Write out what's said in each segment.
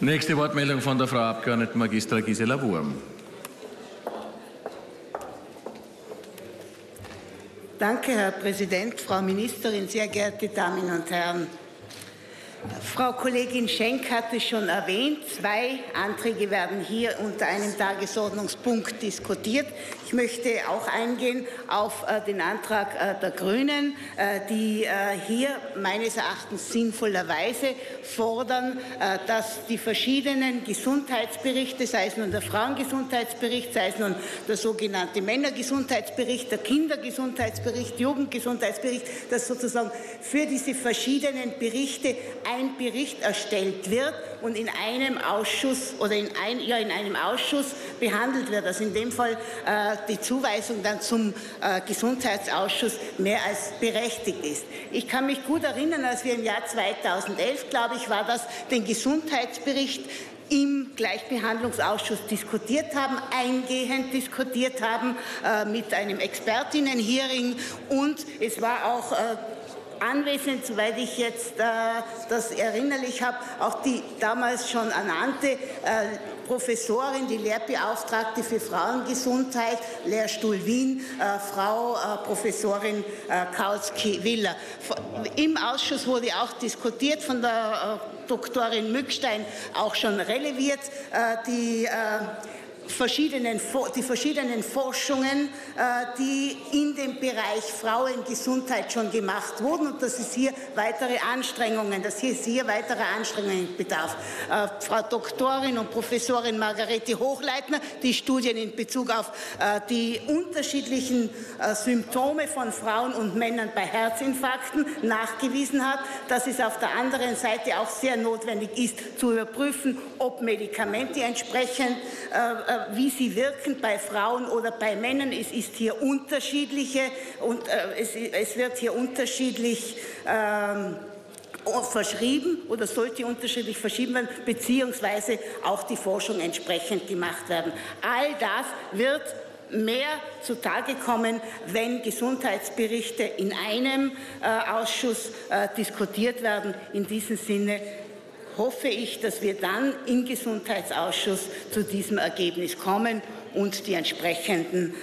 Nächste Wortmeldung von der Frau Abgeordneten Magistra Gisela Wurm. Danke, Herr Präsident, Frau Ministerin, sehr geehrte Damen und Herren. Frau Kollegin Schenk hat es schon erwähnt, 2 Anträge werden hier unter einem Tagesordnungspunkt diskutiert. Ich möchte auch eingehen auf den Antrag der Grünen, die hier meines Erachtens sinnvollerweise fordern, dass die verschiedenen Gesundheitsberichte, sei es nun der Frauengesundheitsbericht, sei es nun der sogenannte Männergesundheitsbericht, der Kindergesundheitsbericht, Jugendgesundheitsbericht, dass sozusagen für diese verschiedenen Berichte ein Bericht erstellt wird und in einem Ausschuss oder in einem Ausschuss behandelt wird. Also in dem Fall die Zuweisung dann zum Gesundheitsausschuss mehr als berechtigt ist. Ich kann mich gut erinnern, als wir im Jahr 2011, glaube ich, war das, den Gesundheitsbericht im Gleichbehandlungsausschuss diskutiert haben, eingehend diskutiert haben mit einem Expertinnen-Hearing, und es war auch anwesend, soweit ich jetzt das erinnerlich habe, auch die damals schon ernannte Professorin, die Lehrbeauftragte für Frauengesundheit, Lehrstuhl Wien, Frau Professorin Kautsky-Willer. Im Ausschuss wurde auch diskutiert, von der Doktorin Mückstein auch schon releviert, die verschiedenen Forschungen, die in dem Bereich Frauengesundheit schon gemacht wurden, und dass es hier weitere Anstrengungen bedarf. Frau Doktorin und Professorin Margarete Hochleitner, die Studien in Bezug auf die unterschiedlichen Symptome von Frauen und Männern bei Herzinfarkten nachgewiesen hat, dass es auf der anderen Seite auch sehr notwendig ist, zu überprüfen, ob Medikamente entsprechend wie sie wirken bei Frauen oder bei Männern. Es ist hier unterschiedliche und es wird hier unterschiedlich verschrieben oder sollte unterschiedlich verschrieben werden, beziehungsweise auch die Forschung entsprechend gemacht werden. All das wird mehr zutage kommen, wenn Gesundheitsberichte in einem Ausschuss diskutiert werden. In diesem Sinne hoffe ich, dass wir dann im Gesundheitsausschuss zu diesem Ergebnis kommen und die entsprechenden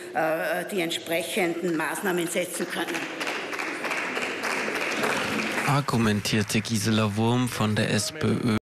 Maßnahmen setzen können. Argumentierte Gisela Wurm von der SPÖ.